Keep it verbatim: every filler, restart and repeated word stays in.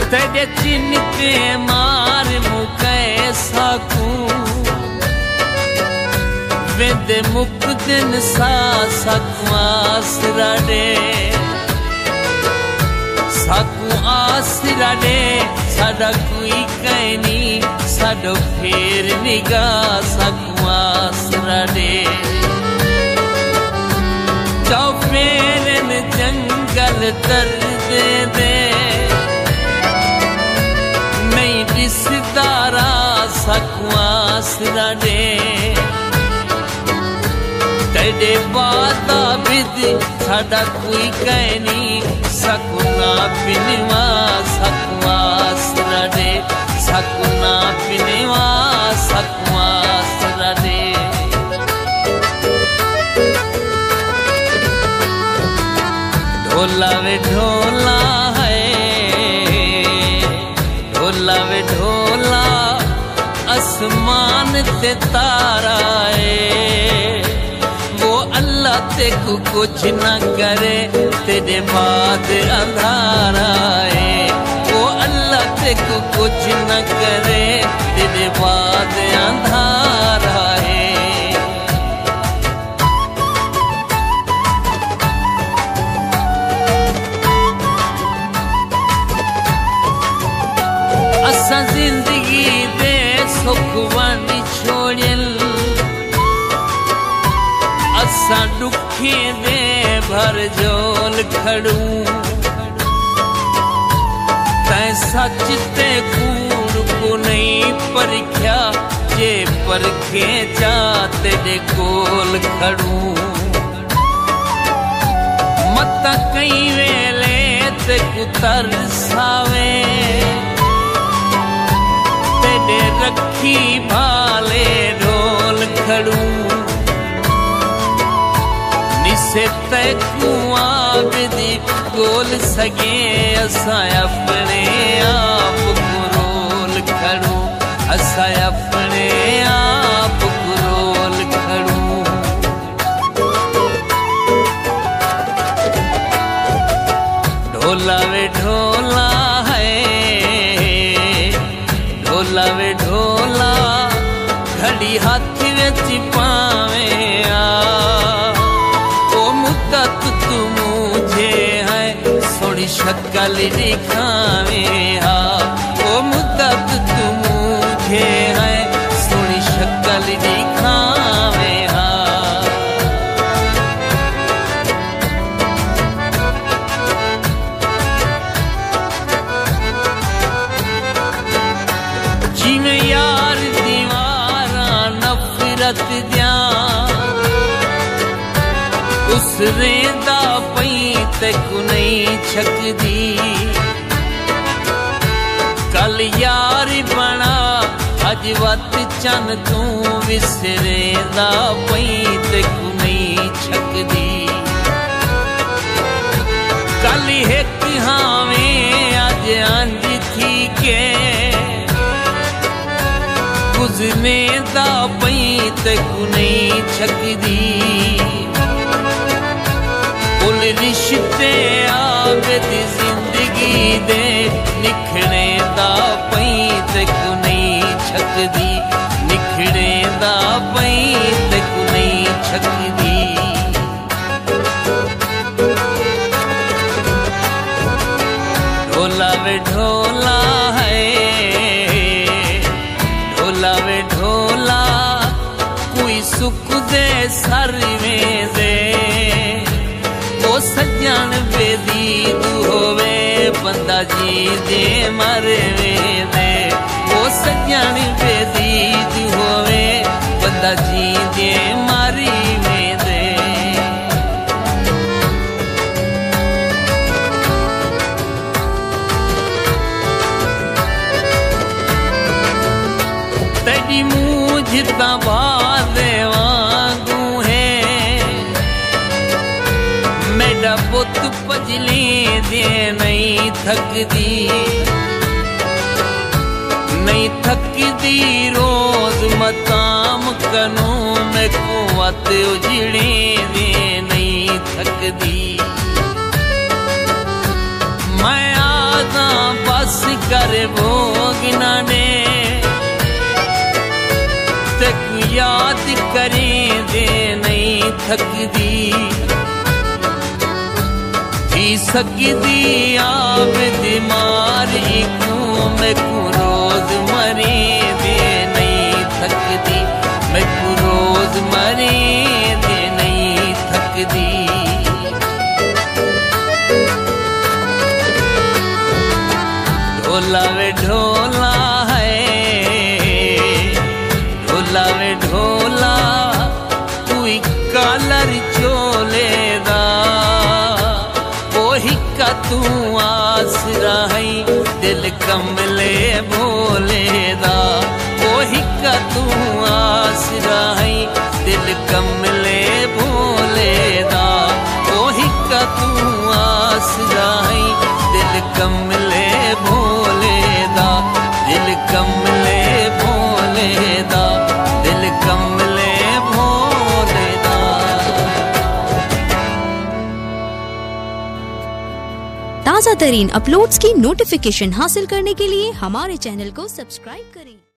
तेरे चिन्हते मार मुके साकू वेंदे मुक दिन सा साकू आसरा दे साकू आसरा दे साडा कोई कहनी साडो फेर निगाह साकू आसरा दे जाओ फेरन जंगल दर्द दे नहीं रिश्तेदारा साकू आसरा दे तेरे बादा बिद साडा कोई कहनी सकुना पिनवा साकू आसरा दे सकुना पिनवा साकू आसरा दे ढोला वे ढोला है ढोला वे ढोला आसमान ते तारा है वो अल्लाह ते को कुछ न करे तेरे बाद अंधारा है वो अल्लाह ते को कुछ न करे तेरे बाद अंधारा है असा जिंदगी दे सुख वानी छोड़ियल असा दुखे दे भर जोल खड़ू तै सच ते कूड़ को नहीं परख्या जे परखे जा तेरे कोल खड़ू मत कई वेले ते कुतर सावे तेरे रखी भाले ढोल खड़ू निसे तैकू आबदी गोल सगे असा अपने आप को रोल खड़ू असा अपने आप को रोल खड़ू ढोला वे ढोला ढोला वे ढोला घड़ी हाथ विच पावे आ ओ मुद्दत तू मुझे है सोनी शक्ल दिखावे आ ओ मुद्दत तू मुझे है सोनी शक्ल दिखावे आ जिमें यार दीवारा नफरत दिया उस रेंदा पई तेकू नहीं छकदी कल यार बना अज वत चन तू विसरेंदा पई तेकू नहीं छकदी कल एक हावे अज अंज थी के गुजने दा पई तेकू नहीं छकदी उल रिश्ते आबदी जिंदगी दे निखड़े दा पई तेकू नहीं छकदी निखड़े दा पई तेकू नहीं छकदी ढोला वे ढोला है ढोला वे ढोला कोई सुख दे सर में दे ओ सज्जन बेदीद होवे बंदा जी दे मरे दे ओ सज्जन बेदीद होवे बंदा जी दे मारी में दे तेरी मूझ तबादे वांगू है मेरा पुत पजली दे नहीं थकदी नहीं थकदी रोज मताम कनू में कुवत उजड़े दे नहीं थकदी मैं आदा बस आस करे भोगना ने तक याद करें दे नहीं थकदी थी सकदी आप दिमारी को मैं को रोज मरे दे नहीं थकदी मैं को रोज मरे दे नहीं थकदी ढोला वे ढोला है ढोला वे ढोला तू कलर चोले दा वही का तू आसरा है दिल कमले भोले दा वही का तू आसरा है दिल कमले भोले दा वही का तू आसरा है दिल कमले भोले दा दिल कमले भोले दा दिल कमले भोले दा। ताज़ा तरीन अपलोड्स की नोटिफिकेशन हासिल करने के लिए हमारे चैनल को सब्सक्राइब करें।